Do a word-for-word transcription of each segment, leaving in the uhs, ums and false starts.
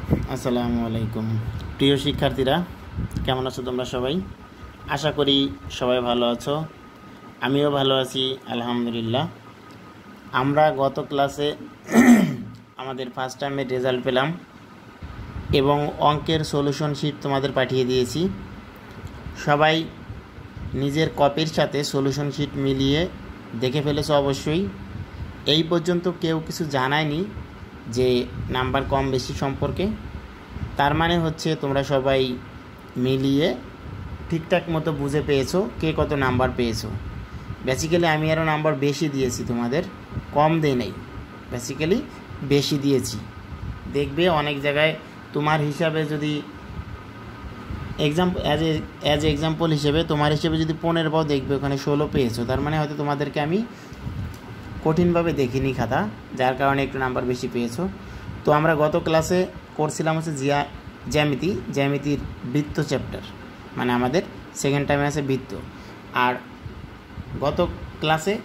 আসসালামু আলাইকুম প্রিয় শিক্ষার্থীরা, কেমন আছো তোমরা সবাই? আশা করি সবাই ভালো আছো। আমিও ভালো আছি আলহামদুলিল্লাহ। আমরা গত ক্লাসে আমাদের ফার্স্ট টাইমের রেজাল্ট পেলাম এবং অঙ্কের সলিউশন শিট তোমাদের পাঠিয়ে দিয়েছি। সবাই নিজের কপির সাথে সলিউশন শিট মিলিয়ে দেখে ফেলেছো অবশ্যই। এই পর্যন্ত কেউ কিছু জানায়নি যে নাম্বার কম বেশি সম্পর্কে। তার মানে হচ্ছে তোমরা সবাই মিলিয়ে ঠিকঠাক মতো বুঝে পেয়েছো কে কত নাম্বার পেয়েছো। বেসিক্যালি আমি আরও নাম্বার বেশি দিয়েছি, তোমাদের কম দেই নাই, বেসিক্যালি বেশি দিয়েছি। দেখবে অনেক জায়গায় তোমার হিসাবে যদি example as a as a example হিসেবে তোমার হিসেবে যদি পনেরো পাও, দেখবে ওখানে ষোলো পেয়েছো। তার মানে হয়তো তোমাদেরকে আমি কঠিনভাবে দেখিনি খাতা, যার কারণে একটু নাম্বার বেশি পেয়েছো। তো আমরা গত ক্লাসে করছিলাম হচ্ছে জিয়া জ্যামিতি জ্যামিতির বৃত্ত চ্যাপ্টার, মানে আমাদের সেকেন্ড টাইমে আছে বৃত্ত। আর গত ক্লাসে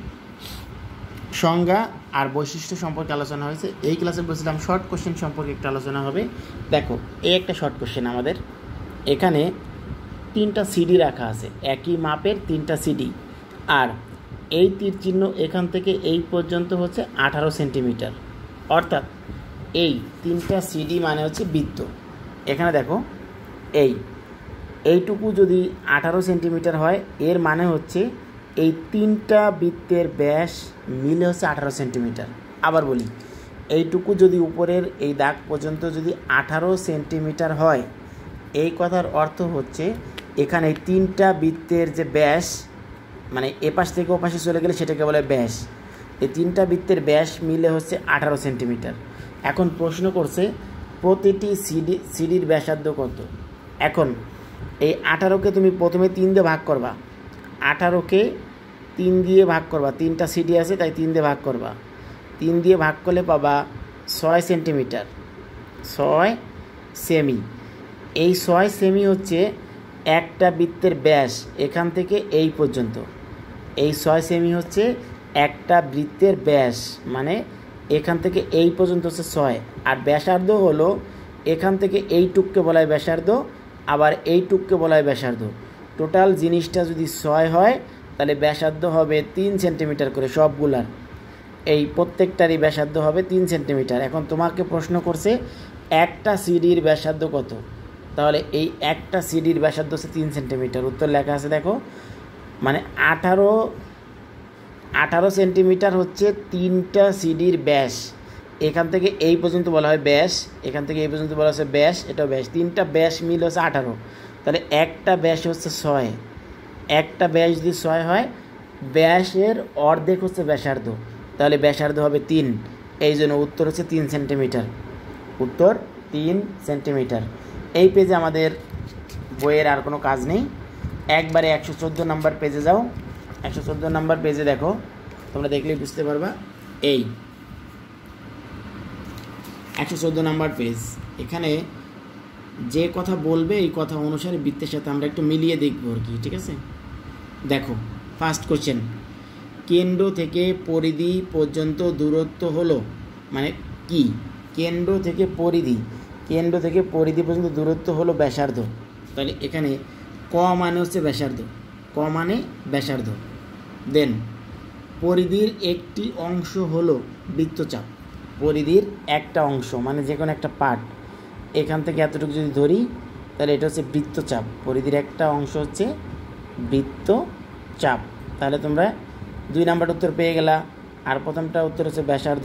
সংজ্ঞা আর বৈশিষ্ট্য সম্পর্কে আলোচনা হয়েছে। এই ক্লাসে বলছিলাম শর্ট কোশ্চেন সম্পর্কে একটা আলোচনা হবে। দেখো, এই একটা শর্ট কোশ্চেন আমাদের। এখানে তিনটা সিডি রাখা আছে, একই মাপের তিনটা সিডি, আর এই তীর চিহ্ন এখান থেকে এই পর্যন্ত হচ্ছে আঠারো সেন্টিমিটার। অর্থাৎ এই তিনটা সিডি মানে হচ্ছে বৃত্ত। এখানে দেখো, এই এইটুকু যদি আঠারো সেন্টিমিটার হয়, এর মানে হচ্ছে এই তিনটা বৃত্তের ব্যাস মিলে হচ্ছে আঠারো সেন্টিমিটার। আবার বলি, এইটুকু যদি উপরের এই দাগ পর্যন্ত যদি আঠারো সেন্টিমিটার হয়, এই কথার অর্থ হচ্ছে এখানে এই তিনটা বৃত্তের যে ব্যাস, মানে এপাশ থেকে ওপাশে চলে গেলে সেটাকে বলে ব্যাস। এই তিনটা বৃত্তের ব্যাস মিলে হচ্ছে আঠারো সেন্টিমিটার। এখন প্রশ্ন করছে প্রতিটি সিডি সিডির ব্যাসার্ধ কত। এখন এই আঠারোকে তুমি প্রথমে তিন দিয়ে ভাগ করবা, আঠারোকে তিন দিয়ে ভাগ করবা, তিনটা সিডি আছে তাই তিন দিয়ে ভাগ করবা। তিন দিয়ে ভাগ করলে পাবা ছয় সেন্টিমিটার, ছয় সেমি। এই ছয় সেমি হচ্ছে একটা বৃত্তের ব্যাস এখান থেকে এই পর্যন্ত। এই ছয় সেমি হচ্ছে একটা বৃত্তের ব্যাস, মানে এখান থেকে এই পর্যন্ত হচ্ছে ছয়। আর ব্যাসার্ধ হলো এখান থেকে এইটুককে বলা হয় ব্যাসার্ধ, আবার এইটুককে বলা হয় ব্যাসার্ধ। টোটাল জিনিসটা যদি ছয় হয় তাহলে ব্যাসার্ধ হবে তিন সেন্টিমিটার করে সবগুলার। এই প্রত্যেকটারই ব্যাসার্ধ হবে তিন সেন্টিমিটার। এখন তোমাকে প্রশ্ন করছে একটা সিডির ব্যাসার্ধ কত। তাহলে এই একটা সিডির ব্যাসার্ধ হচ্ছে তিন সেন্টিমিটার। উত্তর লেখা আছে দেখো, মানে আঠারো আঠারো সেন্টিমিটার হচ্ছে তিনটা সিডির ব্যাস। এখান থেকে এই পর্যন্ত বলা হয় ব্যাস, এখান থেকে এই পর্যন্ত বলা হচ্ছে ব্যাস, এটাও ব্যাস। তিনটা ব্যাস মিল হচ্ছে আঠারো। তাহলে একটা ব্যাস হচ্ছে ছয়, একটা ব্যাস যদি ছয় হয়, ব্যাসের অর্ধেক হচ্ছে ব্যাসার্ধ, তাহলে ব্যাসার্ধ হবে তিন। এই জন্য উত্তর হচ্ছে তিন সেন্টিমিটার। উত্তর তিন সেন্টিমিটার। এই পেজে আমাদের বইয়ের আর কোনো কাজ নেই, একবারে একশো চোদ্দো নাম্বার পেজে যাও। একশো চোদ্দো নাম্বার পেজে দেখো, তোমরা দেখলেই বুঝতে পারবা। এই একশো চোদ্দো নাম্বার পেজ, এখানে যে কথা বলবে এই কথা অনুসারে বৃত্তের সাথে আমরা একটু মিলিয়ে দেখবো আর কি, ঠিক আছে? দেখো, ফার্স্ট কোশ্চেন, কেন্দ্র থেকে পরিধি পর্যন্ত দূরত্ব হলো, মানে কি? কেন্দ্র থেকে পরিধি, কেন্দ্র থেকে পরিধি পর্যন্ত দূরত্ব হলো ব্যাসার্ধ। তাহলে এখানে ক মানে হচ্ছে ব্যাসার্ধ, ক মানে ব্যাসার্ধ। দেন পরিধির একটি অংশ হলো বৃত্তচাপ। পরিধির একটা অংশ মানে যে কোনো একটা পার্ট, এখান থেকে এতটুকু যদি ধরি তাহলে এটা হচ্ছে বৃত্তচাপ। পরিধির একটা অংশ হচ্ছে বৃত্তচাপ। তাহলে তোমরা দুই নাম্বার উত্তর পেয়ে গেলা। আর প্রথমটা উত্তর হচ্ছে ব্যাসার্ধ,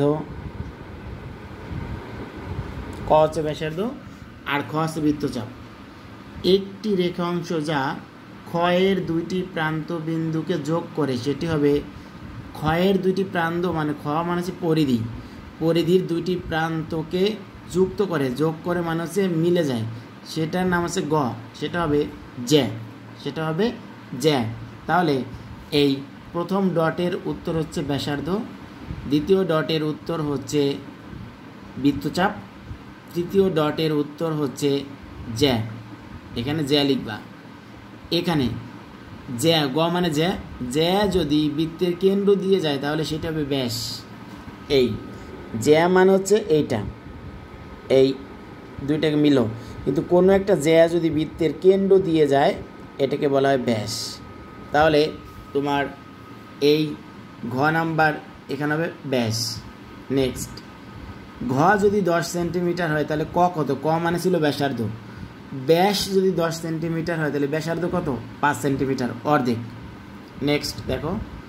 ক হচ্ছে ব্যাসার্ধ আর খ হচ্ছে বৃত্তচাপ। একটি রেখা অংশ যা ক্ষয়ের দুইটি প্রান্ত বিন্দুকে যোগ করে সেটি হবে, ক্ষয়ের দুইটি প্রান্ত মানে খ মানে হচ্ছে পরিধি, পরিধির দুইটি প্রান্তকে যুক্ত করে, যোগ করে মানে হচ্ছে মিলে যায়, সেটার নাম হচ্ছে গ, সেটা হবে জ্যা, সেটা হবে জ্যা। তাহলে এই প্রথম ডটের উত্তর হচ্ছে ব্যাসার্ধ, দ্বিতীয় ডটের উত্তর হচ্ছে বৃত্তচাপ, তৃতীয় ডটের উত্তর হচ্ছে জ্যা। এখানে জ্যা লিখবা। এখানে জ্যা, গ মানে জ্যা, জ্যা যদি বৃত্তের কেন্দ্র দিয়ে যায় তাহলে সেটা হবে ব্যাস। এই জ্যা মানে হচ্ছে এইটা, এই দুইটাকে মিলো, কিন্তু কোনো একটা জ্যা যদি বৃত্তের কেন্দ্র দিয়ে যায় এটাকে বলা হয় ব্যাস। তাহলে তোমার এই ঘ নাম্বার এখানে হবে ব্যাস। নেক্সট, ঘ যদি দশ সেন্টিমিটার হয় তাহলে ক কত? ক মানে ছিল ব্যাসার্ধ। ব্যাস যদি দশ সেন্টিমিটার হয় তাহলে ব্যাসার্ধ কত? পাঁচ সেন্টিমিটার, অর্ধেক। নেক্সট দেখো,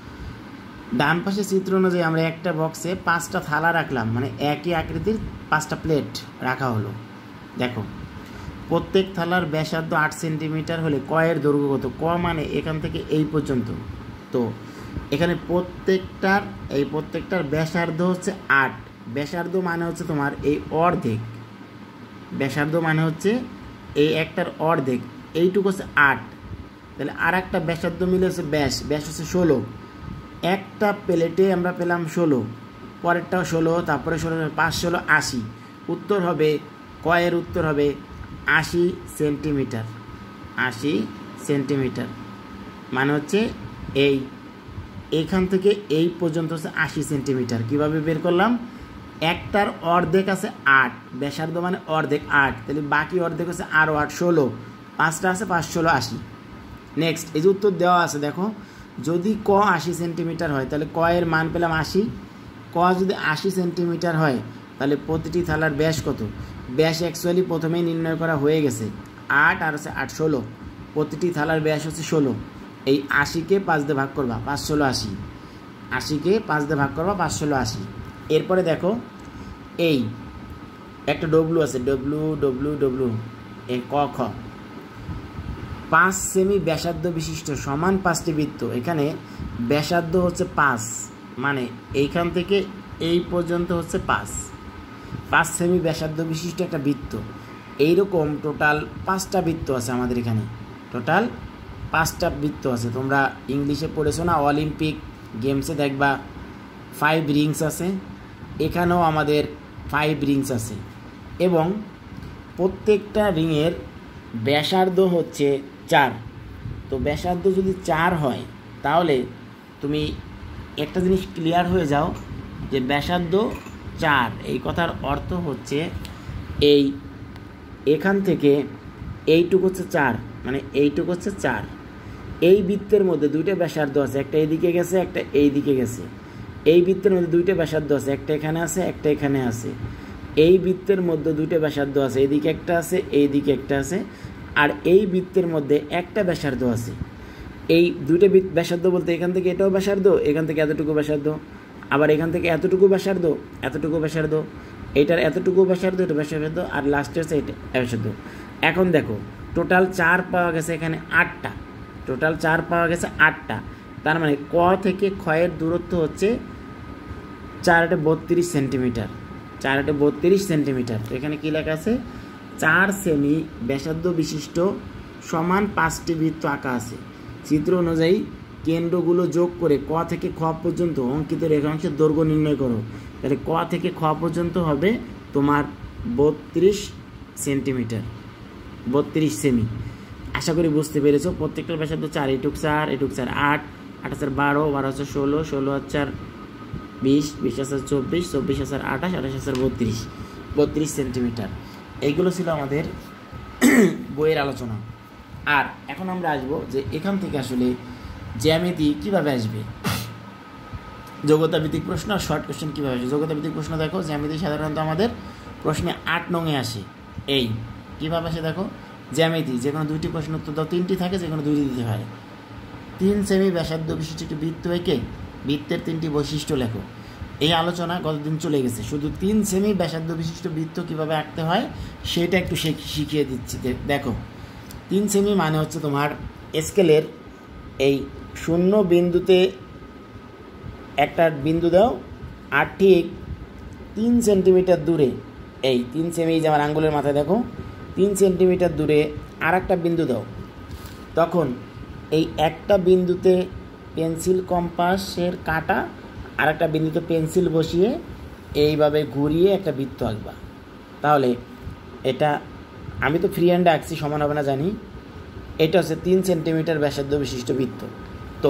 ডান পাশে চিত্র অনুযায়ী আমরা একটা বক্সে পাঁচটা থালা রাখলাম, মানে একই আকৃতির পাঁচটা প্লেট রাখা হলো। দেখো, প্রত্যেক থালার ব্যাসার্ধ আট সেন্টিমিটার হলে ক এর দৈর্ঘ্য কত? ক মানে এখান থেকে এই পর্যন্ত। তো এখানে প্রত্যেকটার এই প্রত্যেকটার ব্যাসার্ধ হচ্ছে আট। ব্যাসার্ধ মানে হচ্ছে তোমার এই অর্ধেক, ব্যাসার্ধ মানে হচ্ছে এই একটার অর্ধেক, এইটুকু হচ্ছে আট। তাহলে আর একটা ব্যাসার্ধ মিলে হচ্ছে ব্যাস, ব্যাস হচ্ছে ষোলো। একটা প্লেটে আমরা পেলাম ষোলো, পরেরটাও ষোলো, তারপরে ষোলো, পাঁচ ষোলো আশি। উত্তর হবে, ক এর উত্তর হবে আশি সেন্টিমিটার। আশি সেন্টিমিটার মানে হচ্ছে এই এইখান থেকে এই পর্যন্ত হচ্ছে আশি সেন্টিমিটার। কীভাবে বের করলাম? একটার অর্ধেক আছে আট, ব্যাসার্ধ মানে অর্ধেক আট, তাহলে বাকি অর্ধেক হচ্ছে আরও আট, ষোলো। পাঁচটা আছে, পাঁচ ষোলো আশি। নেক্সট, এই যে উত্তর দেওয়া আছে দেখো, যদি ক আশি সেন্টিমিটার হয় তাহলে ক এর মান পেলাম আশি। ক যদি আশি সেন্টিমিটার হয় তাহলে প্রতিটি থালার ব্যাস কত? ব্যাস অ্যাকচুয়ালি প্রথমেই নির্ণয় করা হয়ে গেছে, আট আর হচ্ছে আট, ষোলো। প্রতিটি থালার ব্যাস হচ্ছে ষোলো। এই আশিকে পাঁচ দিয়ে ভাগ করবা, পাঁচ ষোলো আশি। আশিকে পাঁচ দিয়ে ভাগ করবা, পাঁচ ষোলো আশি। এরপরে দেখো, এই একটা ডব্লু আছে, ডব্লু ডব্লু ডব্লু এই ক খ, পাঁচ সেমি ব্যাসার্ধ বিশিষ্ট সমান পাঁচটি বৃত্ত। এখানে ব্যাসার্ধ হচ্ছে পাঁচ, মানে এইখান থেকে এই পর্যন্ত হচ্ছে পাঁচ, পাঁচ সেমি ব্যাসার্ধ বিশিষ্ট একটা বৃত্ত। এইরকম টোটাল পাঁচটা বৃত্ত আছে আমাদের এখানে, টোটাল পাঁচটা বৃত্ত আছে। তোমরা ইংলিশে পড়েছো না, অলিম্পিক গেমসে দেখবা ফাইভ রিংস আছে, এখানেও আমাদের ফাইভ রিংস আছে। এবং প্রত্যেকটা রিংয়ের ব্যাসার্ধ হচ্ছে চার। তো ব্যাসার্ধ যদি চার হয় তাহলে তুমি একটা জিনিস ক্লিয়ার হয়ে যাও যে ব্যাসার্ধ চার, এই কথার অর্থ হচ্ছে এই এখান থেকে এইটুকু হচ্ছে চার, মানে এইটুকু হচ্ছে চার। এই বৃত্তের মধ্যে দুইটা ব্যাসার্ধ আছে, একটা এইদিকে গেছে, একটা এই দিকে গেছে। এই বৃত্তের মধ্যে দুইটা ব্যাসার্ধ আছে, একটা এখানে আছে, একটা এখানে আছে। এই বৃত্তের মধ্যে দুইটা ব্যাসার্ধ আছে, এইদিকে একটা আছে, এই দিকে একটা আছে। আর এই বৃত্তের মধ্যে একটা ব্যাসার্ধ আছে। এই দুইটা ব্যাসার্ধ বলতে এখান থেকে এটাও ব্যাসার্ধ, এখান থেকে এতটুকু ব্যাসার্ধ, আবার এখান থেকে এতটুকু ব্যাসার্ধ, এতটুকু ব্যাসার্ধ, এটার এতটুকু ব্যাসার্ধ, এটা ব্যাসার্ধ, আর লাস্টে হচ্ছে এটা ব্যাসার্ধ। এখন দেখো, টোটাল চার পাওয়া গেছে এখানে আটটা, টোটাল চার পাওয়া গেছে আটটা। তার মানে ক থেকে ক্ষয়ের দূরত্ব হচ্ছে চার আটে বত্রিশ সেন্টিমিটার, চার আটে বত্রিশ সেন্টিমিটার। তো এখানে কী লেখা আছে? চার সেমি ব্যাসার্ধ বিশিষ্ট সমান পাঁচটি বৃত্ত আঁকা আছে। চিত্র অনুযায়ী কেন্দ্রগুলো যোগ করে ক থেকে খ পর্যন্ত অঙ্কিত রেখাংশের দৈর্ঘ্য নির্ণয় করো। তাহলে ক থেকে খ পর্যন্ত হবে তোমার বত্রিশ সেন্টিমিটার, বত্রিশ সেমি। আশা করি বুঝতে পেরেছো। প্রত্যেকটার ব্যাসার্ধ চার, এটুক চার, এটুক চার আট, আট হাজার বারো, বারো হাজার ষোলো, ষোলো হাজার বিশ, বিশ হাজার চব্বিশ, চব্বিশ হাজার আঠাশ, আঠাশ হাজার বত্রিশ, বত্রিশ সেন্টিমিটার। এইগুলো ছিল আমাদের বইয়ের আলোচনা। আর এখন আমরা আসবো যে এখান থেকে আসলে জ্যামিতি কীভাবে আসবে, যোগ্যতা ভিত্তিক প্রশ্ন আর শর্ট কোশ্চেন কীভাবে আসবে। যোগ্যতা ভিত্তিক প্রশ্ন দেখো, জ্যামিতি সাধারণত আমাদের প্রশ্নে আট নঙে আসে। এই কীভাবে আসে দেখো, জ্যামিতি যে কোনো দুইটি প্রশ্ন উত্তর দাও, তিনটি থাকে, যে কোনো দুইটি দিতে হয়। তিন সেমি ব্যাসার্ধ বিশিষ্ট একটি বৃত্ত এঁকে বৃত্তের তিনটি বৈশিষ্ট্য লেখো। এই আলোচনা গতদিন চলে গেছে, শুধু তিন সেমি ব্যাসার্ধ বিশিষ্ট বৃত্ত কীভাবে আঁকতে হয় সেটা একটু শিখিয়ে দিচ্ছি। দেখো, তিন সেমি মানে হচ্ছে তোমার স্কেলের এই শূন্য বিন্দুতে একটা বিন্দু দাও, আর ঠিক তিন সেন্টিমিটার দূরে, এই তিন সেমি যে আমার আঙ্গুলের মাথায় দেখো, তিন সেন্টিমিটার দূরে আর একটা বিন্দু দাও। তখন এই একটা বিন্দুতে পেন্সিল কম্পাসের কাঁটা, আর একটা বিন্দুতে পেন্সিল বসিয়ে এইভাবে ঘুরিয়ে একটা বৃত্ত আঁকবা। তাহলে এটা আমি তো ফ্রি হ্যান্ডে আঁকছি, সমান হবে না জানি। এটা হচ্ছে তিন সেন্টিমিটার ব্যাসার্ধ বিশিষ্ট বৃত্ত। তো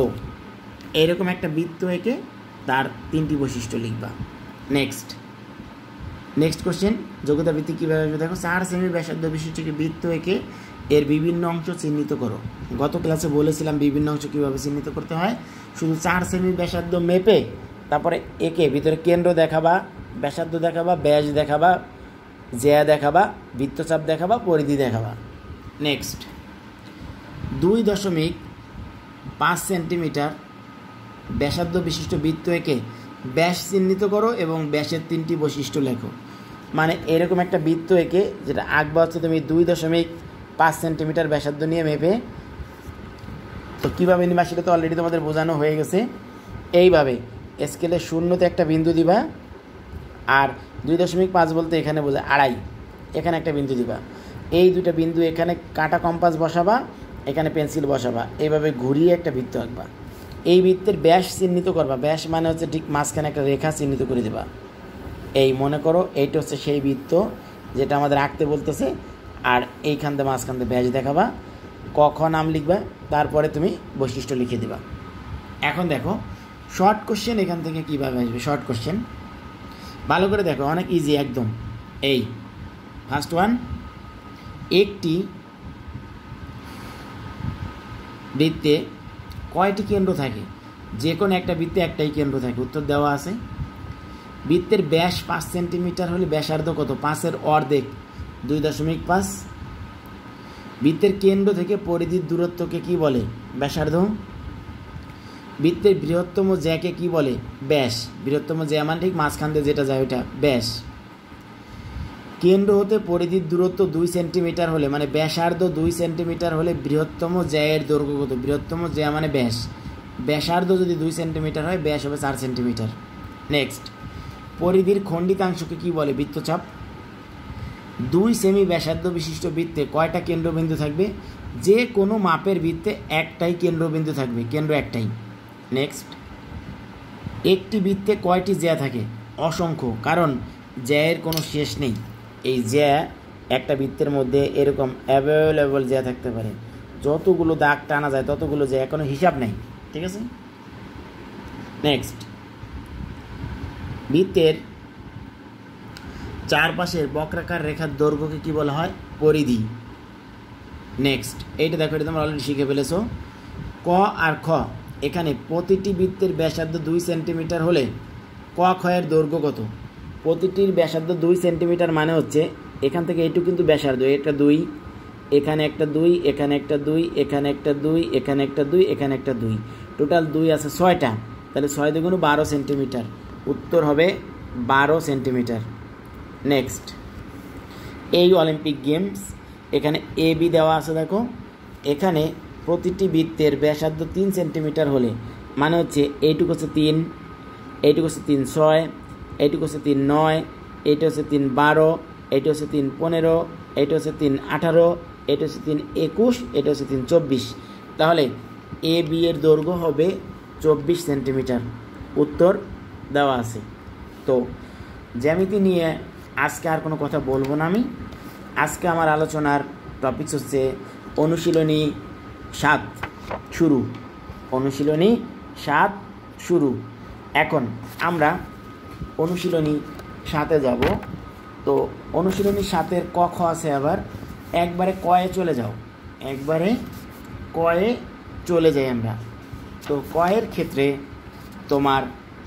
এইরকম একটা বৃত্ত এঁকে তার তিনটি বৈশিষ্ট্য লিখবা। নেক্সট, নেক্সট কোশ্চেন, যোগ্যতা ভিত্তিক কীভাবে আসবে দেখো। চার সেমি ব্যাসার্ধ বিশিষ্ট একটি বৃত্ত এঁকে এর বিভিন্ন অংশ চিহ্নিত করো। গত ক্লাসে বলেছিলাম বিভিন্ন অংশ কীভাবে চিহ্নিত করতে হয়। শুধু চার সেমি ব্যাসার্ধ মেপে তারপরে এঁকে ভিতরে কেন্দ্র দেখাবা, ব্যাসার্ধ দেখাবা, ব্যাস দেখাবা, জ্যা দেখাবা, বৃত্তচাপ দেখাবা, পরিধি দেখাবা। নেক্সট, দুই দশমিক পাঁচ সেন্টিমিটার ব্যাসার্ধ বিশিষ্ট বৃত্ত এঁকে ব্যাস চিহ্নিত করো এবং ব্যাসের তিনটি বৈশিষ্ট্য লেখো। মানে এরকম একটা বৃত্ত এঁকে যেটা আঁকবা হচ্ছে তুমি দুই দশমিক পাঁচ সেন্টিমিটার ব্যাসার্ধ নিয়ে মেপে। তো কীভাবে নিবা সেটা তো অলরেডি তোমাদের বোঝানো হয়ে গেছে। এইভাবে স্কেলের শূন্যতে একটা বিন্দু দিবা, আর দুই দশমিক পাঁচ বলতে এখানে বোঝা আড়াই, এখানে একটা বিন্দু দিবা। এই দুটো বিন্দু এখানে কাঁটা কম্পাস বসাবা, এখানে পেন্সিল বসাবা, এইভাবে ঘুরিয়ে একটা বৃত্ত আঁকবা। এই বৃত্তের ব্যাস চিহ্নিত করবা। ব্যাস মানে হচ্ছে ঠিক মাঝখানে একটা রেখা চিহ্নিত করে দেবা। এই মনে করো এইটা হচ্ছে সেই বৃত্ত যেটা আমাদের আঁকতে বলতেছে, আর এইখান থেকে মাঝখান থেকে ব্যাস দেখাবা, ক খ নাম লিখবা, তারপরে তুমি বৈশিষ্ট্য লিখে দিবা। এখন দেখো শর্ট কোশ্চেন এখান থেকে কীভাবে আসবে। শর্ট কোশ্চেন ভালো করে দেখো, অনেক ইজি একদম। এই ফার্স্ট ওয়ান, একটি বৃত্তে কয়টি কেন্দ্র থাকে? যে কোনো একটা বৃত্তে একটাই কেন্দ্র থাকে, উত্তর দেওয়া আছে। বৃত্তের ব্যাস পাঁচ সেন্টিমিটার হলে ব্যাসার্ধ কত? পাঁচের অর্ধেক, দুই দশমিক পাঁচ। বৃত্তের কেন্দ্র থেকে পরিধির দূরত্বকে কি বলে? ব্যাসার্ধ। বৃত্তের বৃহত্তম জ্যাকে কি বলে? ব্যাস। বৃহত্তম জ্যা মানে ঠিক মাঝখান দিয়ে যেটা যায় ওইটা ব্যাস। কেন্দ্র হতে পরিধির দূরত্ব দুই সেন্টিমিটার হলে, মানে ব্যাসার্ধ দুই সেন্টিমিটার হলে বৃহত্তম জ্যায়ের দৈর্ঘ্য কত? বৃহত্তম জ্যা মানে ব্যাস। ব্যাসার্ধ যদি দুই সেন্টিমিটার হয়, ব্যাস হবে চার সেন্টিমিটার। নেক্সট, পরিধির খণ্ডিতাংশকে কি বলে? বৃত্তচাপ। দুই সেমি ব্যাসার্ধ বিশিষ্ট বৃত্তে কয়টা কেন্দ্রবিন্দু থাকবে? যে কোনো মাপের বৃত্তে একটাই কেন্দ্রবিন্দু থাকবে, কেন্দ্র একটাই। নেক্সট, একটি বৃত্তে কয়টি জ্যা থাকে? অসংখ্য, কারণ জ্যায়ের কোনো শেষ নেই। এই জ্যা একটা বৃত্তের মধ্যে এরকম অ্যাভেলেবল জ্যা থাকতে পারে, যতগুলো দাগ টানা যায় ততগুলো জ্যা, কোনো হিসাব নেই। ঠিক আছে। নেক্সট, বৃত্তের চারপাশের বক্রাকার রেখার দৈর্ঘ্যকে কি বলা হয়? পরিধি। নেক্সট, এইটা দেখো, এটা তোমরা অলরেডি শিখে ফেলেছো। ক আর খ, এখানে প্রতিটি বৃত্তের ব্যাসার্ধ দুই সেন্টিমিটার হলে ক ক্ষয়ের দৈর্ঘ্য কত? প্রতিটির ব্যাসার্ধ দুই সেন্টিমিটার মানে হচ্ছে এখান থেকে এইটুকু কিন্তু ব্যাসার্ধ, এটা দুই, এখানে একটা দুই, এখানে একটা দুই, এখানে একটা দুই, এখানে একটা দুই, এখানে একটা দুই, টোটাল দুই আছে ছয়টা। তাহলে ছয় দুগুণ বারো সেন্টিমিটার, উত্তর হবে বারো সেন্টিমিটার। নেক্সট, এই অলিম্পিক গেমস, এখানে এ বি দেওয়া আছে দেখো। এখানে প্রতিটি বৃত্তের ব্যাসার্ধ তিন সেন্টিমিটার হলে, মানে হচ্ছে এইটুকু হচ্ছে তিন, এইটুকু হচ্ছে তিন ছয়, এইটুকু হচ্ছে তিন নয়, এইটা হচ্ছে তিন বারো, এইটা হচ্ছে তিন পনেরো, এইটা হচ্ছে তিন আঠারো, এটা হচ্ছে তিন একুশ, এটা হচ্ছে তিন চব্বিশ। তাহলে এ বি এর দৈর্ঘ্য হবে চব্বিশ সেন্টিমিটার, উত্তর দেওয়া আছে। তো জ্যামিতি নিয়ে আজকে আর কোনো কথা বলবো না আমি। আজকে আমার আলোচনার টপিকস হচ্ছে অনুশীলনী সাত শুরু। অনুশীলনী সাত শুরু। এখন আমরা অনুশীলনী সাতে যাব। তো অনুশীলনী সাতের ক খ আছে, আবার একবারে কয়ে চলে যাও, একবারে কয়ে চলে যাই আমরা। তো কয়ের ক্ষেত্রে তোমার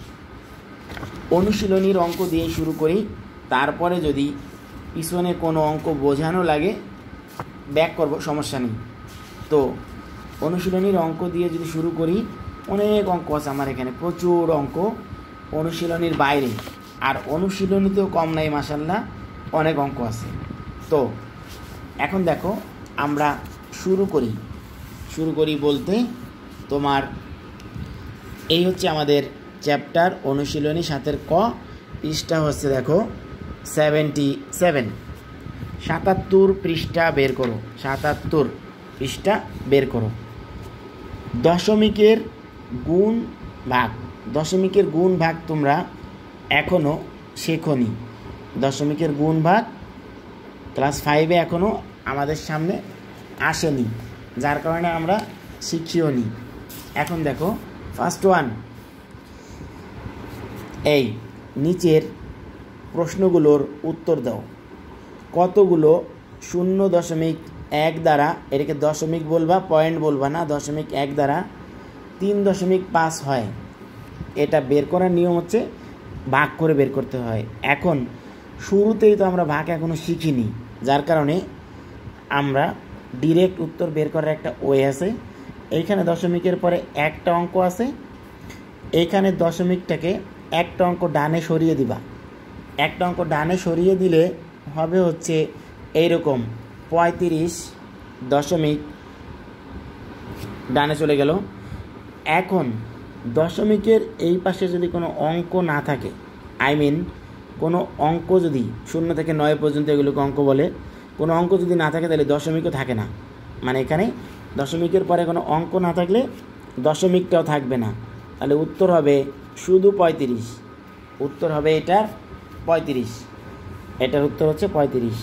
অনুশীলনীর অঙ্ক দিয়ে শুরু করি, তারপরে যদি পিছনে কোনো অঙ্ক বোঝানো লাগে ব্যাক করব, সমস্যা নেই। তো অনুশীলনীর অঙ্ক দিয়ে যদি শুরু করি, অনেক অঙ্ক আছে আমার এখানে, প্রচুর অঙ্ক অনুশীলনীর বাইরে, আর অনুশীলনীতেও কম নাই, মাশাআল্লাহ অনেক অঙ্ক আছে। তো এখন দেখো আমরা শুরু করি। শুরু করি বলতে তোমার এই হচ্ছে আমাদের চ্যাপ্টার অনুশীলনী সাতের ক, পৃষ্ঠা হচ্ছে দেখো সেভেন্টি সেভেন। সাতাত্তর পৃষ্ঠা বের করো, সাতাত্তর পৃষ্ঠা বের করো। দশমিকের গুণ ভাগ, দশমিকের গুণ ভাগ তোমরা এখনও শেখোনি। দশমিকের গুণ ভাগ ক্লাস ফাইভে এখনও আমাদের সামনে আসেনি, যার কারণে আমরা শিখিও নি। এখন দেখো ফার্স্ট ওয়ান, এই নিচের প্রশ্নগুলোর উত্তর দাও। কতগুলো শূন্য দশমিক এক দ্বারা, এটাকে দশমিক বলবা, পয়েন্ট বলবা না, দশমিক এক দ্বারা তিন দশমিক পাঁচ হয়। এটা বের করার নিয়ম হচ্ছে ভাগ করে বের করতে হয়। এখন শুরুতেই তো আমরা ভাগ এখনও শিখিনি, যার কারণে আমরা ডিরেক্ট উত্তর বের করার একটা ওয়ে আছে। এইখানে দশমিকের পরে একটা অঙ্ক আছে, এইখানে দশমিকটাকে একটা অঙ্ক ডানে সরিয়ে দিবা। একটা অঙ্ক ডানে সরিয়ে দিলে হবে হচ্ছে এইরকম, পঁয়ত্রিশ দশমিক ডানে চলে গেল। এখন দশমিকের এই পাশে যদি কোনো অঙ্ক না থাকে, আই মিন কোনো অঙ্ক যদি শূন্য থেকে নয় পর্যন্ত এগুলোকে অঙ্ক বলে, কোনো অঙ্ক যদি না থাকে তাহলে দশমিকও থাকে না। মানে এখানে দশমিকের পরে কোনো অঙ্ক না থাকলে দশমিকটাও থাকবে না, তাহলে উত্তর হবে শুধু পঁয়ত্রিশ। উত্তর হবে এটার পঁয়ত্রিশ, এটার উত্তর হচ্ছে পঁয়ত্রিশ।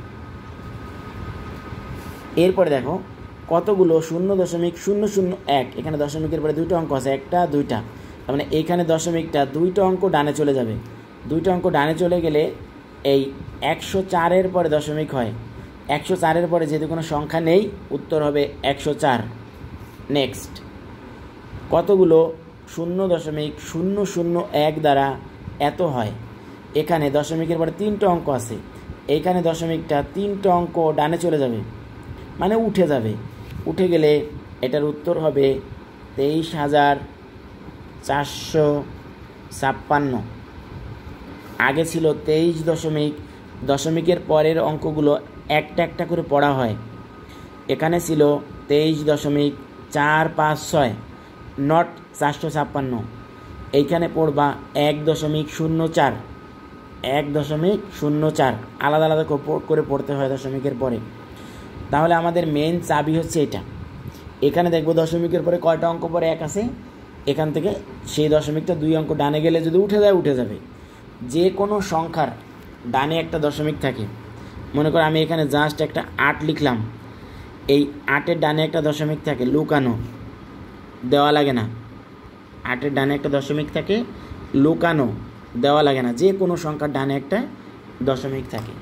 এরপরে দেখো কতগুলো শূন্য দশমিক শূন্য শূন্য এক, এখানে দশমিকের পরে দুইটা অঙ্ক আছে, একটা দুইটা, তার মানে এইখানে দশমিকটা দুইটা অঙ্ক ডানে চলে যাবে। দুইটা অঙ্ক ডানে চলে গেলে এই একশো চারের পরে দশমিক হয়, একশো চারের পরে যেহেতু কোনো সংখ্যা নেই উত্তর হবে একশো চার। নেক্সট, কতগুলো শূন্য দশমিক শূন্য শূন্য এক দ্বারা এত হয়, এখানে দশমিকের পরে তিনটা অঙ্ক আছে, এইখানে দশমিকটা তিনটা অঙ্ক ডানে চলে যাবে, মানে উঠে যাবে। উঠে গেলে এটার উত্তর হবে তেইশ হাজার চারশো ছাপ্পান্ন। আগে ছিল তেইশ দশমিক, দশমিকের পরের অঙ্কগুলো একটা একটা করে পড়া হয়, এখানে ছিল তেইশ দশমিক চার পাঁচ ছয়, নট চারশো ছাপ্পান্ন। এইখানে পড়বা এক দশমিক শূন্য চার, এক দশমিক শূন্য চার, আলাদা আলাদা করে পড়তে হয় দশমিকের পরে। তাহলে আমাদের মেন চাবি হচ্ছে এটা। এখানে দেখবো দশমিকের পরে কয়টা অঙ্ক পরে এক আছে, এখান থেকে সেই দশমিকটা দুই অঙ্ক ডানে গেলে যদি উঠে যায় উঠে যাবে। যে কোনো সংখ্যার ডানে একটা দশমিক থাকে, মনে করো আমি এখানে জাস্ট একটা আট লিখলাম, এই আটের ডানে একটা দশমিক থাকে, লুকানো, দেওয়া লাগে না। আটের ডানে একটা দশমিক থাকে, লুকানো, দেওয়া লাগে না। যে কোনো সংখ্যার ডানে একটা দশমিক থাকে।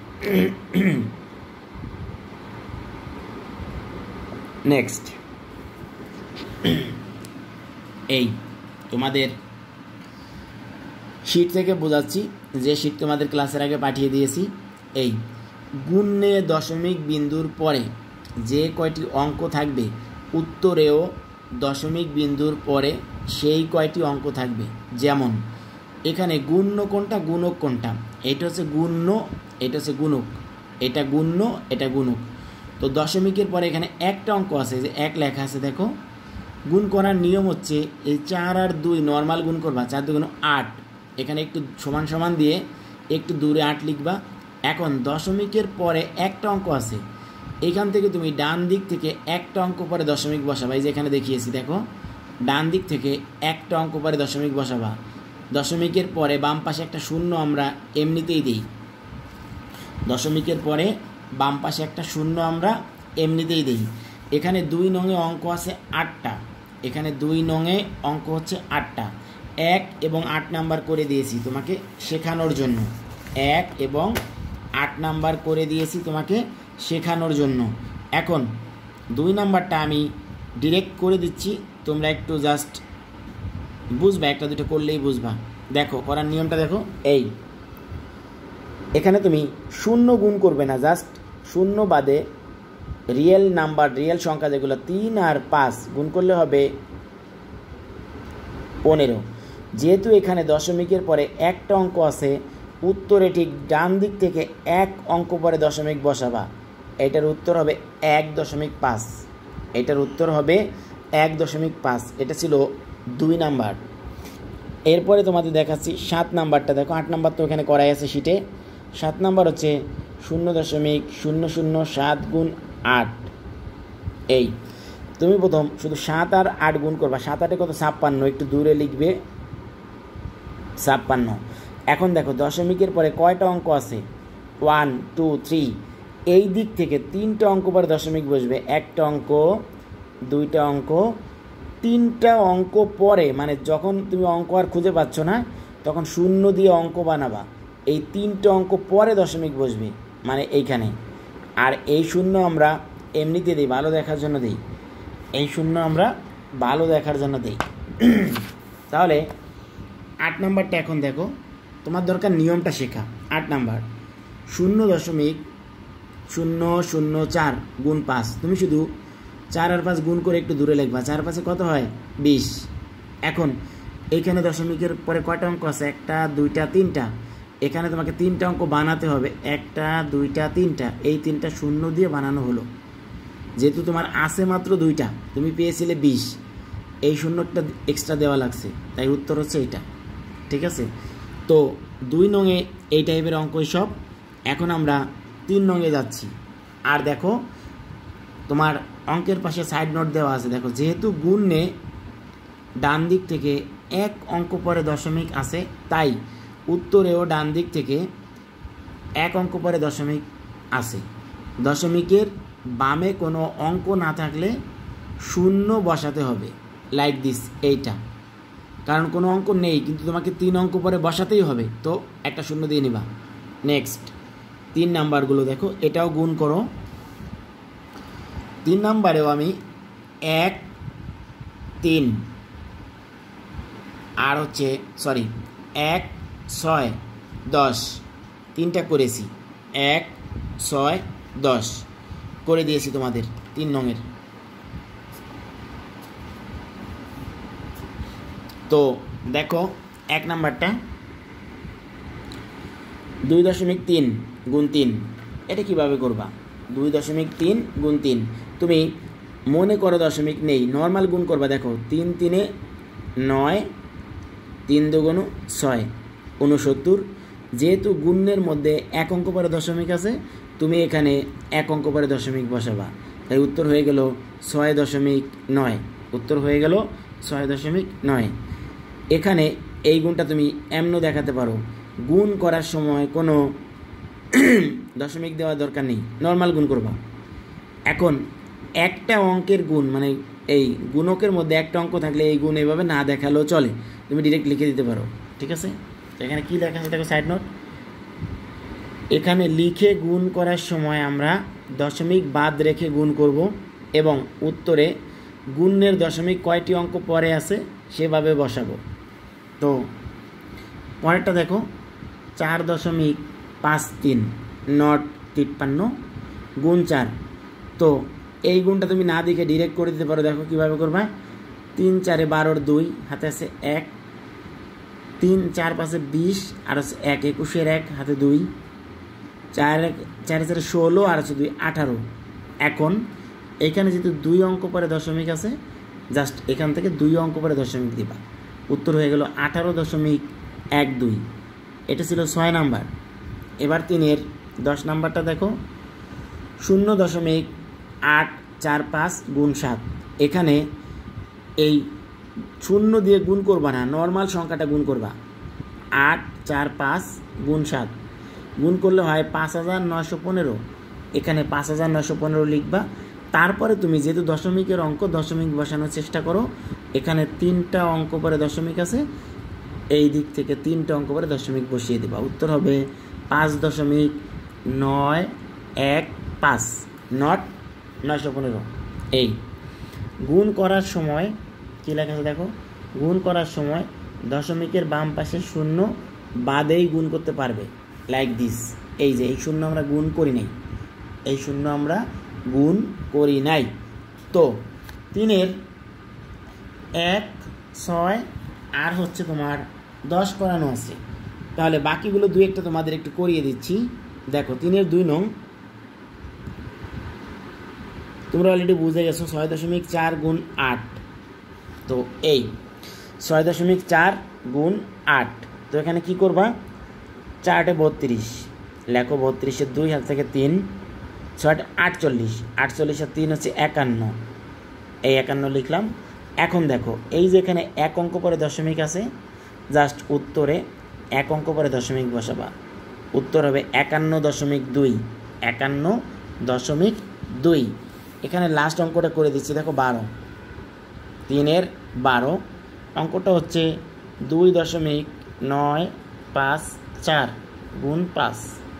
নেক্সট, এই তোমাদের শীট থেকে বোঝাচ্ছি, যে শীট তোমাদের ক্লাসের আগে পাঠিয়ে দিয়েছি। এই গুণে দশমিক বিন্দুর পরে যে কয়টি অঙ্ক থাকবে, উত্তরেও দশমিক বিন্দুর পরে সেই কয়টি অঙ্ক থাকবে। যেমন এখানে গুণ্য কোনটা, গুণক কোনটা, এটা হচ্ছে গুণ্য, এটা হচ্ছে গুণক, এটা গুণ্য, এটা গুণক। তো দশমিকের পরে এখানে একটা অঙ্ক আছে, যে এক লেখা আছে, দেখো গুণ করার নিয়ম হচ্ছে এই চার আর দুই নর্মাল গুণ করবা, চার দুগুণ আট, এখানে একটু সমান সমান দিয়ে একটু দূরে আট লিখবা। এখন দশমিকের পরে একটা অঙ্ক আছে, এখান থেকে তুমি ডান দিক থেকে একটা অঙ্ক পরে দশমিক বসাবা। এই যে এখানে দেখিয়েছি, দেখো ডান দিক থেকে একটা অঙ্ক পরে দশমিক বসাবা। দশমিকের পরে বাম পাশে একটা শূন্য আমরা এমনিতেই দিই, দশমিকের পরে বাম পাশে একটা শূন্য আমরা এমনিতেই দিই। এখানে দুই নঙে অঙ্ক আছে আটটা, এখানে দুই নঙে অঙ্ক হচ্ছে আটটা, এক এবং আট নাম্বার করে দিয়েছি তোমাকে শেখানোর জন্য, এক এবং আট নাম্বার করে দিয়েছি তোমাকে শেখানোর জন্য। এখন দুই নাম্বারটা আমি ডিরেক্ট করে দিচ্ছি, তোমরা একটু জাস্ট বুঝবা, একটা দুটো করলেই বুঝবা। দেখো করার নিয়মটা দেখো, এই এখানে তুমি শূন্য গুণ করবে না, জাস্ট শূন্য বাদে রিয়েল নাম্বার, রিয়েল সংখ্যা যেগুলো তিন আর পাঁচ গুণ করলে হবে পনেরো। যেহেতু এখানে দশমিকের পরে একটা অঙ্ক আছে, উত্তরে ঠিক ডান দিক থেকে এক অঙ্ক পরে দশমিক বসাবা, এটার উত্তর হবে এক দশমিক পাঁচ, এটার উত্তর হবে এক দশমিক পাঁচ। এটা ছিল দুই নাম্বার। এরপরে তোমাদের দেখাচ্ছি সাত নাম্বারটা। দেখো আট নাম্বার তো এখানে করাই আছে শিটে, সাত নাম্বার হচ্ছে শূন্য দশমিক শূন্য শূন্য সাত গুণ আট। এই তুমি প্রথম শুধু সাত আর আট গুণ করবা, সাত আটে কত, ছাপ্পান্ন, একটু দূরে লিখবে ছাপ্পান্ন। এখন দেখো দশমিকের পরে কয়টা অঙ্ক আছে, ওয়ান টু থ্রি, এই দিক থেকে তিনটা অঙ্ক পরে দশমিক বসবে, একটা অঙ্ক, দুইটা অঙ্ক, তিনটা অঙ্ক পরে, মানে যখন তুমি অঙ্ক আর খুঁজে পাচ্ছ না তখন শূন্য দিয়ে অঙ্ক বানাবা, এই তিনটে অঙ্ক পরে দশমিক বসবে, মানে এইখানে। আর এই শূন্য আমরা এমনিতে দিই, ভালো দেখার জন্য দিই। এই শূন্য আমরা ভালো দেখার জন্য দিই। তাহলে আট নাম্বারটা এখন দেখো, তোমার দরকার নিয়মটা শেখা। আট নাম্বার শূন্য দশমিক শূন্য শূন্য চার গুণ পাঁচ, তুমি শুধু চার আর পাঁচ গুণ করে একটু দূরে লিখবা। চার পাঁচে কত হয়? বিশ। এখন এইখানে দশমিকের পরে কয়টা অঙ্ক আছে? একটা, দুইটা, তিনটা। এখানে তোমাকে তিনটা অঙ্ক বানাতে হবে, একটা, দুইটা, তিনটা। এই তিনটা শূন্য দিয়ে বানানো হলো। যেহেতু তোমার আছে মাত্র দুইটা, তুমি পেয়েছিলে বিশ, এই শূন্যটা এক্সট্রা দেওয়া লাগছে, তাই উত্তর হচ্ছে এইটা। ঠিক আছে? তো দুই নঙে এই টাইপের অঙ্কই সব। এখন আমরা তিন নঙে যাচ্ছি। আর দেখো তোমার অঙ্কের পাশে সাইড নোট দেওয়া আছে। দেখো, যেহেতু গুণে ডান দিক থেকে এক অঙ্ক পরে দশমিক আছে, তাই উত্তরেও ডান দিক থেকে এক অঙ্ক পরে দশমিক আছে। দশমিকের বামে কোনো অঙ্ক না থাকলে শূন্য বসাতে হবে, লাইক দিস, এইটা। কারণ কোনো অঙ্ক নেই, কিন্তু তোমাকে তিন অঙ্ক পরে বসাতেই হবে, তো একটা শূন্য দিয়ে নিবা। নেক্সট তিন নাম্বারগুলো দেখো, এটাও গুণ করো। তিন নাম্বারেও আমি এক, তিন আর হচ্ছে সরি এক, ছয়, দশ, তিনটা করেছি। এক, ছয়, দশ করে দিয়েছি তোমাদের তিন নঙের। তো দেখো এক নাম্বারটা দুই দশমিক তিন গুণ তিন, এটা কীভাবে করবা? দুই দশমিক তিন গুণ তিন, তুমি মনে করো দশমিক নেই, নর্মাল গুণ করবা। দেখো তিন তিনে নয়, তিন দুগুণ ছয়, ঊনসত্তর। যেহেতু গুণের মধ্যে এক অঙ্ক পরে দশমিক আছে, তুমি এখানে এক অঙ্ক পরে দশমিক বসাবা, তাই উত্তর হয়ে গেল ছয় দশমিক নয়। উত্তর হয়ে গেল ছয় দশমিক নয়। এখানে এই গুণটা তুমি এমনও দেখাতে পারো, গুণ করার সময় কোনো দশমিক দেওয়ার দরকার নেই, নর্মাল গুণ করবা। এখন একটা অঙ্কের গুণ, মানে এই গুণকের মধ্যে একটা অঙ্ক থাকলে এই গুণ এইভাবে না দেখালেও চলে, তুমি ডিরেক্ট লিখে দিতে পারো। ঠিক আছে? তো এখানে কী লেখা আছে দেখো, সাইড নোট। এখানে লিখে গুণ করার সময় আমরা দশমিক বাদ রেখে গুণ করব, এবং উত্তরে গুণের দশমিক কয়টি অঙ্ক পরে আছে সেভাবে বসাবো। তো পরেরটা দেখো, চার দশমিক পাঁচ তিন নট তিপ্পান্ন গুণ চার। তো এই গুণটা তুমি না দিকে ডিরেক্ট করে দিতে পারো। দেখো কীভাবে করবা। তিন চারে বারোর দুই, হাতে আছে এক। তিন চার পাঁচে বিশ, আর আছে এক, একুশের এক, হাতে দুই। চার এক চারে চারে ষোলো, আর আছে দুই, আঠারো। এখন এখানে যেহেতু দুই অঙ্ক পরে দশমিক আছে, জাস্ট এখান থেকে দুই অঙ্ক পরে দশমিক দিবা। উত্তর হয়ে গেল আঠারো দশমিক এক দুই। এটা ছিল ছয় নাম্বার। এবার তিনের দশ নাম্বারটা দেখো, শূন্য দশমিক আট চার পাঁচ গুণ সাত। এখানে এই শূন্য দিয়ে গুণ করবা না, নর্মাল সংখ্যাটা গুণ করবা। আট চার পাঁচ গুণ সাত গুণ করলে হয় পাঁচ হাজার নয়শো পনেরো। এখানে পাঁচ হাজার নয়শো পনেরো লিখবা। তারপরে তুমি যেহেতু দশমিকের অঙ্ক, দশমিক বসানোর চেষ্টা করো। এখানে তিনটা অঙ্ক পরে দশমিক আছে, এই দিক থেকে তিনটা অঙ্ক পরে দশমিক বসিয়ে দেবা। উত্তর হবে পাঁচ দশমিক নয় এক পাঁচ, নট নয়শো পনেরো। এই গুণ করার সময় কী লেখা আছে দেখো, গুণ করার সময় দশমিকের বাম পাশে শূন্য বাদেই গুণ করতে পারবে, লাইক দিস। এই যে এই শূন্য আমরা গুণ করি নাই, এই শূন্য আমরা গুণ করি নাই। তো তিনের এক, ছয় আর হচ্ছে তোমার দশ করানো আছে, তাহলে বাকিগুলো দুই একটা তোমাদের একটু করিয়ে দিচ্ছি। দেখো তিনের দুই নং তোমরা অলরেডি বুঝে গেছো, ছয় দশমিক চার গুণ আট। তো এই ছয় দশমিক চার গুণ আট, তো এখানে কি করবা, চারটে বত্রিশ লেখো, বত্রিশের দুই হাত থেকে তিন, ছয়টা আটচল্লিশ, আটচল্লিশের তিন হচ্ছে একান্ন, এই একান্ন লিখলাম। এখন দেখো এই যে এখানে এক অঙ্ক পরে দশমিক আছে, জাস্ট উত্তরে এক অঙ্ক পরে দশমিক বসাবা। উত্তর হবে একান্ন দশমিক দুই, একান্ন দশমিক দুই। এখানে লাস্ট অঙ্কটা করে দিচ্ছি, দেখো বারো, তিনের বারো। অঙ্কটা হচ্ছে দুই দশমিক নয় পাঁচ চার, গুণ পাঁচ।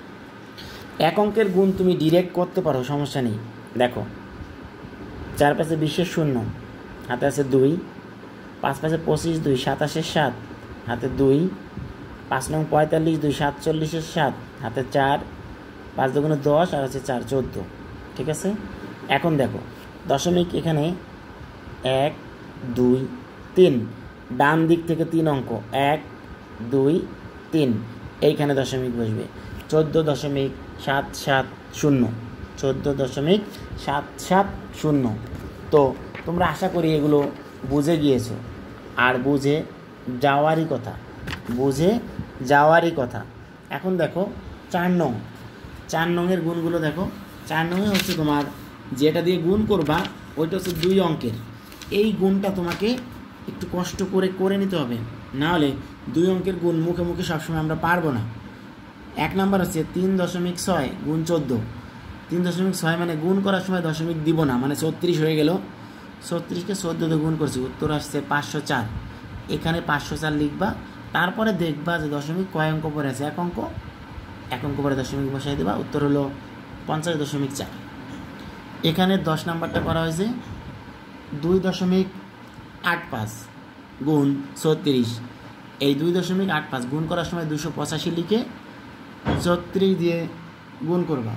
এক অঙ্কের গুণ তুমি ডিরেক্ট করতে পারো, সমস্যা নেই। দেখো চার পাশে বিশের শূন্য, হাতে আছে দুই, পাঁচ পাশে পঁচিশ, দুই সাতাশের সাত, হাতে দুই, পাঁচ নং পঁয়তাল্লিশ, দুই সাতচল্লিশের সাত, হাতে চার, পাঁচ দুগুণে দশ, আর হচ্ছে চার চোদ্দো। ঠিক আছে, এখন দেখো দশমিক এখানে এক দুই তিন, ডান দিক থেকে তিন অঙ্ক, এক দুই তিন, এইখানে দশমিক বসবে। চোদ্দো দশমিক সাত সাত শূন্য, চোদ্দো দশমিক সাত সাত শূন্য। তো তোমরা আশা করি এগুলো বুঝে গিয়েছো, আর বুঝে যাওয়ারই কথা, বুঝে যাওয়ারই কথা। এখন দেখো চার নং, চার নংয়ের গুণগুলো দেখো। চার নংয়ে হচ্ছে তোমার যেটা দিয়ে গুণ করবা ওইটা হচ্ছে দুই অঙ্কের। এই গুণটা তোমাকে একটু কষ্ট করে করে নিতে হবে, না হলে দুই অঙ্কের গুণ মুখে মুখে সবসময় আমরা পারবো না। এক নাম্বার হচ্ছে তিন দশমিক ছয় গুণ চোদ্দো। তিন দশমিক ছয় মানে গুণ করার সময় দশমিক দিব না, মানে ছত্রিশ হয়ে গেল। ছত্রিশকে চোদ্দোতে গুণ করছি, উত্তর আসছে পাঁচশো চার। এখানে পাঁচশো চার লিখবা, তারপরে দেখবা যে দশমিক কয় অঙ্ক পরে আছে, এক অঙ্ক, এক অঙ্ক পরে দশমিক বসাই দেবা, উত্তর হলো পঞ্চাশ দশমিক চার। এখানে দশ নাম্বারটা করা হয়েছে দুই দশমিক আট পাঁচ গুণ ছত্রিশ। এই দুই দশমিক আট পাঁচ গুণ করার সময় দুশো পঁচাশি লিখে ছত্রিশ দিয়ে গুণ করবা।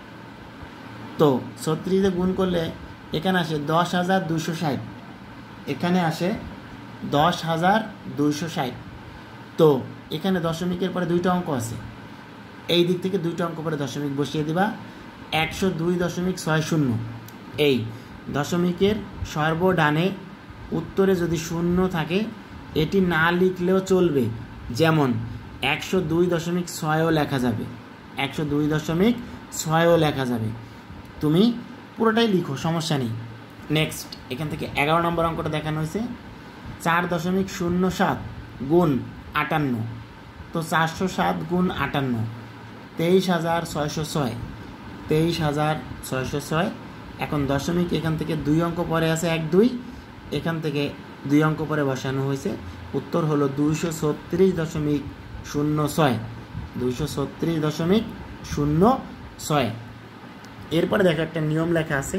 তো ছত্রিশ দিয়ে গুণ করলে এখানে আসে দশ হাজার দুশো ষাট, এখানে আসে দশ হাজার দুইশো ষাট। তো এখানে দশমিকের পরে দুইটা অঙ্ক আছে, এই দিক থেকে দুইটা অঙ্ক পরে দশমিক বসিয়ে দিবা। একশো দুই দশমিক ছয় শূন্য, এই দশমিকের সর্বডানে উত্তরে যদি শূন্য থাকে এটি না লিখলেও চলবে, যেমন একশো দুই দশমিক ছয়ও লেখা যাবে, একশো দুই দশমিক ছয়ও লেখা যাবে। তুমি পুরোটাই লিখো, সমস্যা নেই। নেক্সট এখান থেকে এগারো নম্বর অঙ্কটা দেখানো হয়েছে চার দশমিক শূন্য সাত গুণ আটান্ন। তো চারশো সাত গুণ আটান্ন, তেইশ হাজার ছয়শো ছয়, তেইশ হাজার ছয়শো ছয়। এখন দশমিক এখান থেকে দুই অঙ্ক পরে আছে এক দুই, এখান থেকে দুই অঙ্ক পরে বসানো হয়েছে, উত্তর হলো দুইশো ছত্রিশ দশমিক শূন্য ছয়, দুইশো ছত্রিশ দশমিক শূন্য ছয়। এরপরে দেখো একটা নিয়ম লেখা আছে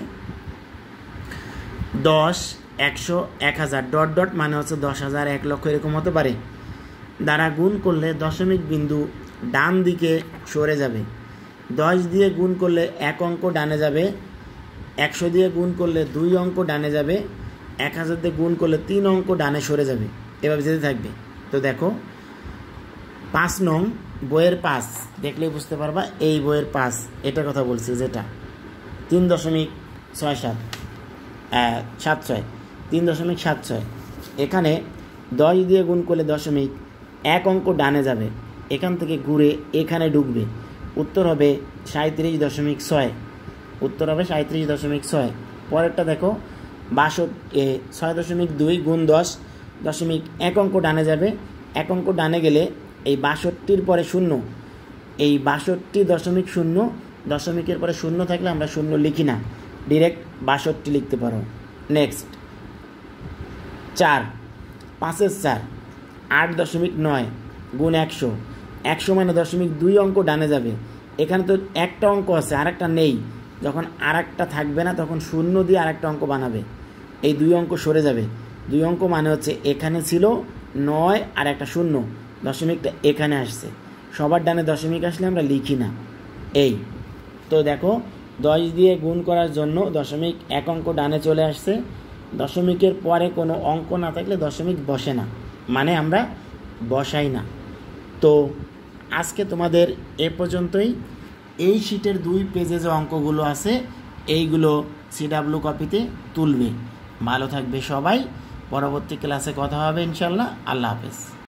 দশ, একশো, এক হাজার, ডট ডট মানে হচ্ছে দশ হাজার, এক লক্ষ এরকম হতে পারে, দ্বারা গুণ করলে দশমিক বিন্দু ডান দিকে সরে যাবে। দশ দিয়ে গুণ করলে এক অঙ্ক ডানে যাবে, একশো দিয়ে গুণ করলে দুই অঙ্ক ডানে যাবে, এক হাজার দিয়ে গুণ করলে তিন অঙ্ক ডানে সরে যাবে, এভাবে যেতে থাকবে। তো দেখো পাঁচ নং বইয়ের পাঁচ দেখলেই বুঝতে পারবা, এই বইয়ের পাঁচ এটা কথা বলছি, যেটা তিন দশমিক ছয় সাত সাত ছয় তিন দশমিক সাত ছয়। এখানে দশ দিয়ে গুণ করলে দশমিক এক অঙ্ক ডানে যাবে, এখান থেকে ঘুরে এখানে ঢুকবে, উত্তর হবে সাঁত্রিশ দশমিক ছয়, উত্তর হবে সাঁত্রিশ দশমিক ছয়। পরেরটা দেখো বাষট্টি, ছয় দশমিক দুই গুণ দশ, দশমিক এক অঙ্ক ডানে যাবে, এক অঙ্ক ডানে গেলে এই বাষট্টির পরে শূন্য, এই বাষট্টি দশমিক শূন্য, দশমিকের পরে শূন্য থাকলে আমরা শূন্য লিখি না, ডিরেক্ট বাষট্টি লিখতে পারো। নেক্সট চার, পাঁচের চার, আট দশমিক নয় গুণ একশো, একশো মানে দশমিক দুই অঙ্ক ডানে যাবে, এখানে তো একটা অঙ্ক আছে আর একটা নেই, যখন আর একটা থাকবে না তখন শূন্য দিয়ে আর একটা অঙ্ক বানাবে, এই দুই অঙ্ক সরে যাবে। দুই অঙ্ক মানে হচ্ছে এখানে ছিল নয় আর একটা শূন্য, দশমিকটা এখানে আসছে, সবার ডানে দশমিক আসলে আমরা লিখি না। এই তো দেখো দশ দিয়ে গুণ করার জন্য দশমিক এক অঙ্ক ডানে চলে আসছে, দশমিকের পরে কোনো অঙ্ক না থাকলে দশমিক বসে না, মানে আমরা বসাই না। তো আজকে তোমাদের এ পর্যন্তই। এই শিটের দুই পেজে যে অঙ্কগুলো আছে এইগুলো সিডাব্লিউ কপিতে তুলবে। ভালো থাকবে সবাই, পরবর্তী ক্লাসে কথা হবে ইনশাল্লাহ। আল্লাহ হাফেজ।